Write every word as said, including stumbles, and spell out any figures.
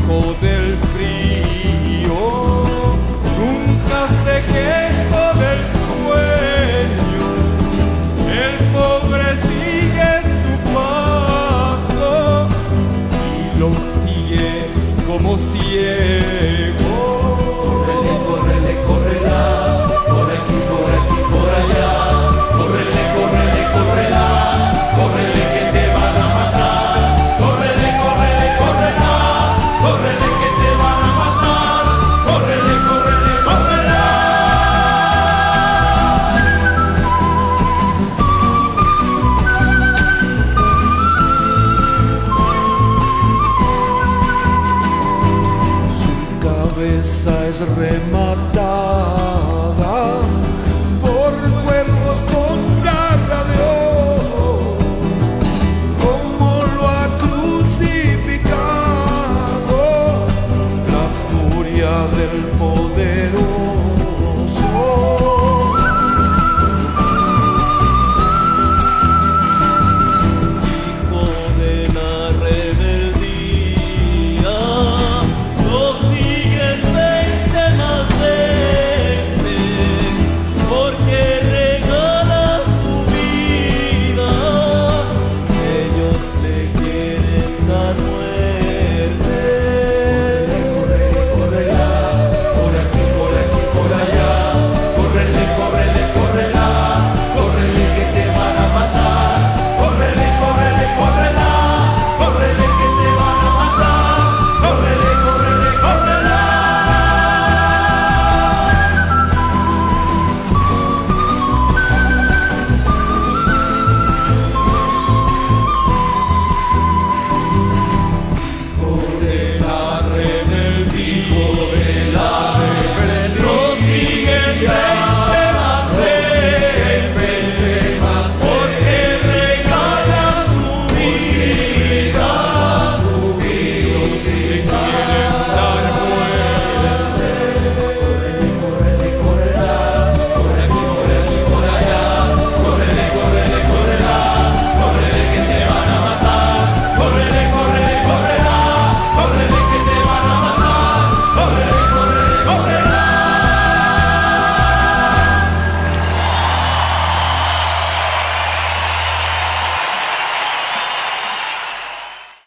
quejó del frío, nunca se quejó del sueño. El pobre sigue su paso y lo sigue como ciego. Córrele, córrele, córrela, por aquí, por aquí, por allá. Córrele, córrele, córrela, córrele que te van a matar. Córrele, córrele, córrela, córrele que te van a matar. Córrele, córrele, córrela. Su cabeza es rematada